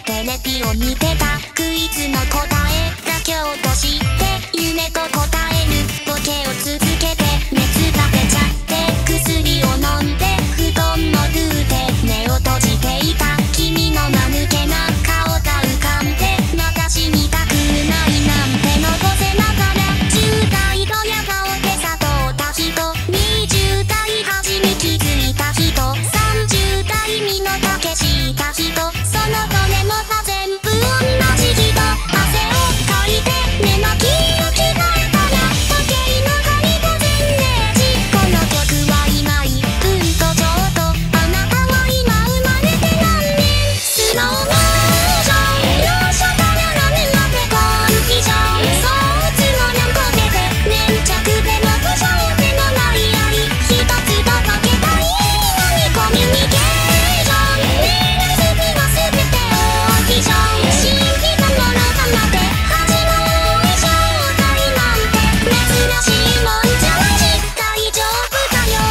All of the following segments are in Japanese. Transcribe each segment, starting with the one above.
テレビを見てた。クイズの答えだけ落として夢と答えるボケを続けて熱が出ちゃって薬を飲んで布団のルーで目を閉じていた。君の間抜けな顔が浮かんでまた死にたくないなんてのぼせながら10代ドヤ顔で悟った人、20代初に気づいた人、30代身の丈した人、その骨も全部同じ人。汗をかいて寝巻きを着替えたら時計の針午前0時。この曲はいないとちょうどあなたは今生まれて何年。スローモーション容赦からラメまでコンビジョンソースのにゃんこけて粘着でも不祥でもない愛一つとかけたいのにコミュニケーションメール好きは全てオーディション信じたものがまで恥の多い正体なんて珍しいもんじゃないし大丈夫だよ。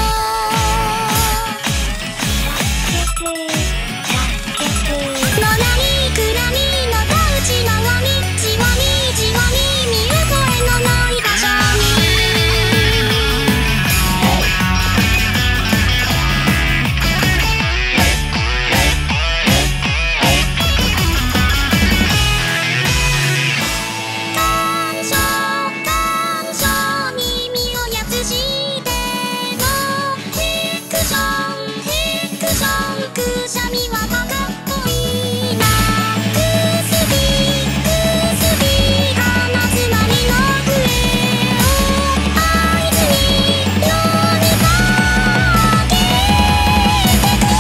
のなにくらにのたうちなわにじわにじわに見る声のない場所に感傷感傷に身をやつしてのフィクションフィクションくしゃみはバカっぽいな。くすび鼻詰まりの笛を合図に呼びかけてく。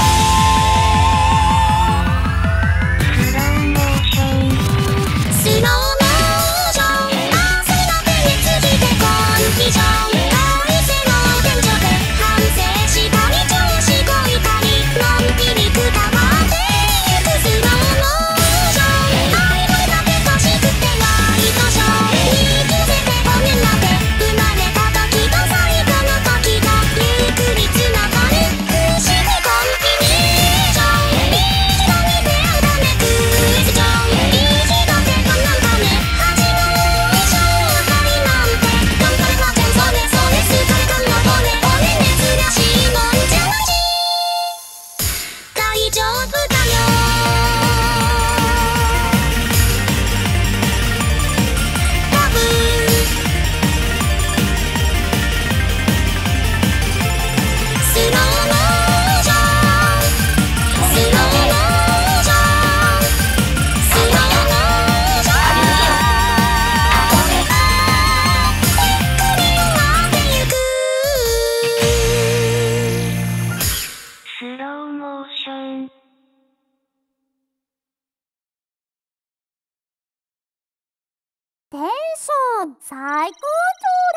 スローモーションスローモーション汗だけ熱気でコンビジョン回線の天井で反省したり調子こいたりのんびりくたばってゆくスローモーションアイドルだけ欲しくてワイドショーに気づいて5年まで生まれた時と最後の時がゆっくりつながる不思議コンビネーションいい人に出会うためクエスチョンいい人ってこんなんだね恥の多い正体なんて頑張れば全それそれ疲れたの俺珍しいもんじゃないし大丈夫だよ。多分スローモーションスローモーションスローモーションゆっくり終わってゆくスローモーション。 テンション最高潮。